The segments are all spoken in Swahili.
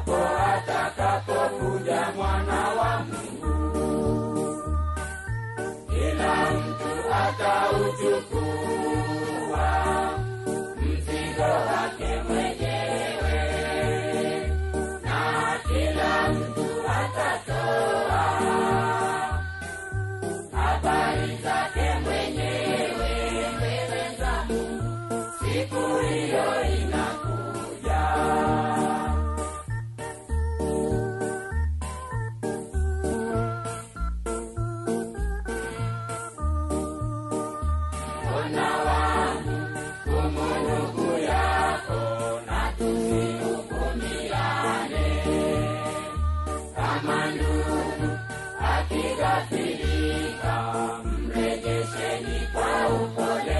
hapo atakapokuja Mwana wa Mungu, kila mtu atauchukua mzigo wake mwenyewe, na kila mtu atatoa habari zake mwenyewe mbele za Mungu. Siku hiyo inakuja. Ona wangu ndugu yako, na tusihukumiane. Kama ndugu akighafilika, mrejesheni kwa upole.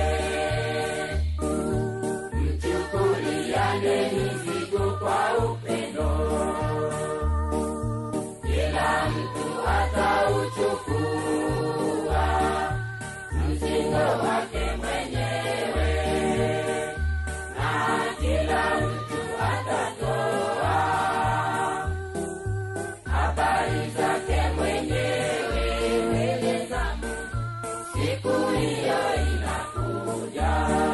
Mchukuliane mizigo kwa upendo, kila mtu atauchukua mzigo wake mwenyewe, na kila mtu atatoa habari zake mwenyewe mbele za Mungu. Siku hiyo inakuja.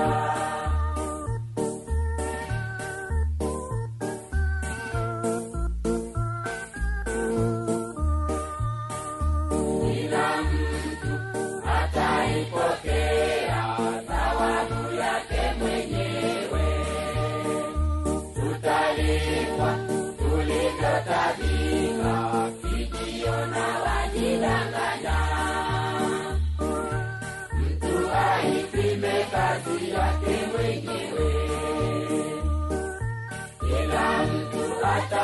Kila mtu ataipokea thawabu yake mwenyewe. Tutalipwa tulivyotabika, kijiona wajidanganya. Mtu aipime kazi yake mwenyewe. Kila mtu